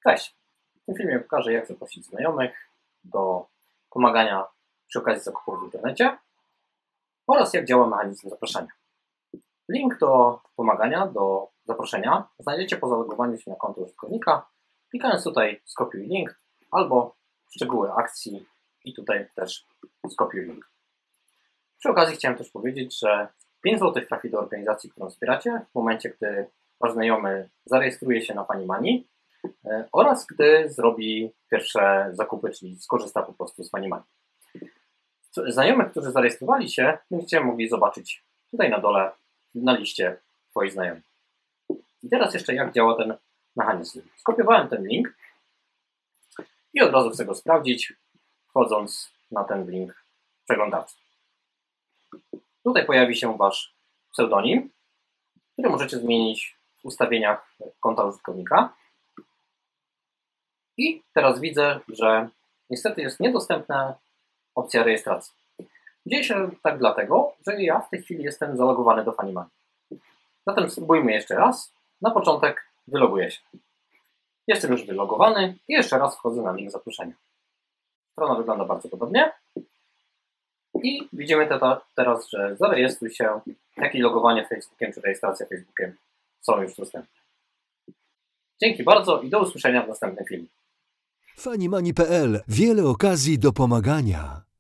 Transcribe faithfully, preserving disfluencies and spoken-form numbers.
Cześć! W tym filmie pokażę, jak zaprosić znajomych do pomagania przy okazji zakupów w internecie oraz jak działa mechanizm zapraszania. Link do pomagania, do zaproszenia znajdziecie po zalogowaniu się na konto użytkownika, klikając tutaj skopiuj link albo szczegóły akcji i tutaj też skopiuj link. Przy okazji chciałem też powiedzieć, że pięć złotych trafi do organizacji, którą wspieracie w momencie, gdy wasz znajomy zarejestruje się na Funnymoney oraz gdy zrobi pierwsze zakupy, czyli skorzysta po prostu z Funnymoney. Znajomych, którzy zarejestrowali się, będziecie mogli zobaczyć tutaj na dole na liście twoich znajomych. I teraz jeszcze jak działa ten mechanizm. Skopiowałem ten link i od razu chcę go sprawdzić, wchodząc na ten link w przeglądarce. Tutaj pojawi się wasz pseudonim, który możecie zmienić w ustawieniach konta użytkownika. I teraz widzę, że niestety jest niedostępna opcja rejestracji. Dzieje się tak dlatego, że ja w tej chwili jestem zalogowany do Funnymoney. Zatem spróbujmy jeszcze raz. Na początek wyloguję się. Jestem już wylogowany i jeszcze raz wchodzę na link zaproszenia. Strona wygląda bardzo podobnie. I widzimy te, teraz, że zarejestruj się, jak i logowanie Facebookiem czy rejestracja Facebookiem są już dostępne. Dzięki bardzo i do usłyszenia w następnym filmie. Funnymoney kropka p l. Wiele okazji do pomagania.